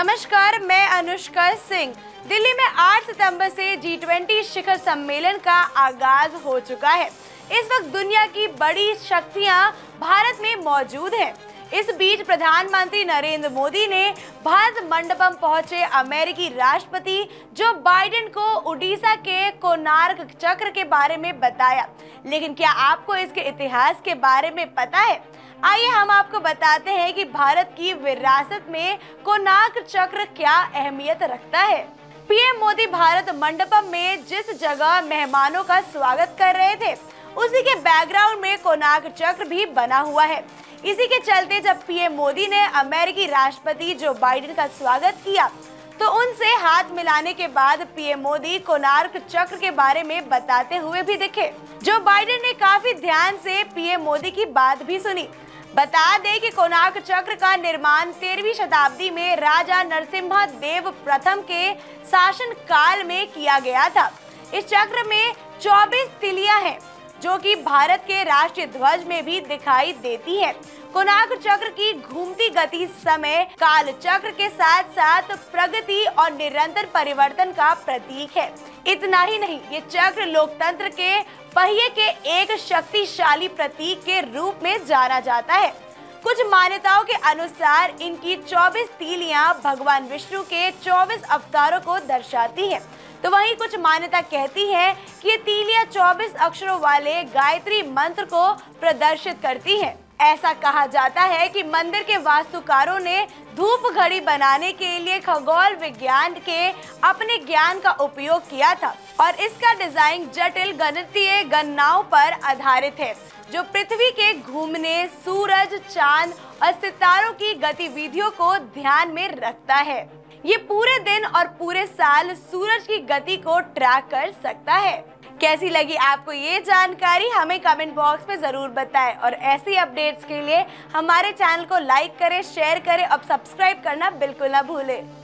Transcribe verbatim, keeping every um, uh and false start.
नमस्कार, मैं अनुष्का सिंह। दिल्ली में आठ सितंबर से जी ट्वेंटी शिखर सम्मेलन का आगाज हो चुका है। इस वक्त दुनिया की बड़ी शक्तियां भारत में मौजूद हैं। इस बीच प्रधानमंत्री नरेंद्र मोदी ने भारत मंडपम पहुंचे अमेरिकी राष्ट्रपति जो बाइडेन को उड़ीसा के कोणार्क चक्र के बारे में बताया। लेकिन क्या आपको इसके इतिहास के बारे में पता है? आइए हम आपको बताते हैं कि भारत की विरासत में कोणार्क चक्र क्या अहमियत रखता है। पीएम मोदी भारत मंडपम में जिस जगह मेहमानों का स्वागत कर रहे थे, उसी के बैकग्राउंड में कोणार्क चक्र भी बना हुआ है। इसी के चलते जब पीएम मोदी ने अमेरिकी राष्ट्रपति जो बाइडेन का स्वागत किया, तो उनसे हाथ मिलाने के बाद पीएम मोदी कोणार्क चक्र के बारे में बताते हुए भी दिखे। जो बाइडेन ने काफी ध्यान से पीएम मोदी की बात भी सुनी। बता दें कि कोणार्क चक्र का निर्माण तेरहवीं शताब्दी में राजा नरसिम्हा देव प्रथम के शासन काल में किया गया था। इस चक्र में चौबीस तिलियां हैं, जो कि भारत के राष्ट्रीय ध्वज में भी दिखाई देती है। कोणार्क चक्र की घूमती गति समय काल चक्र के साथ साथ प्रगति और निरंतर परिवर्तन का प्रतीक है। इतना ही नहीं, ये चक्र लोकतंत्र के पहिए के एक शक्तिशाली प्रतीक के रूप में जाना जाता है। कुछ मान्यताओं के अनुसार इनकी चौबीस तीलियां भगवान विष्णु के चौबीस अवतारों को दर्शाती हैं। तो वहीं कुछ मान्यता कहती है कि ये तीलियां चौबीस अक्षरों वाले गायत्री मंत्र को प्रदर्शित करती हैं। ऐसा कहा जाता है कि मंदिर के वास्तुकारों ने धूप घड़ी बनाने के लिए खगोल विज्ञान के अपने ज्ञान का उपयोग किया था और इसका डिजाइन जटिल गणितीय गणनाओं पर आधारित है, जो पृथ्वी के घूमने, सूरज, चांद और सितारों की गतिविधियों को ध्यान में रखता है। ये पूरे दिन और पूरे साल सूरज की गति को ट्रैक कर सकता है। कैसी लगी आपको ये जानकारी? हमें कमेंट बॉक्स में जरूर बताएं और ऐसी अपडेट्स के लिए हमारे चैनल को लाइक करें, शेयर करें और सब्सक्राइब करना बिल्कुल ना भूलें।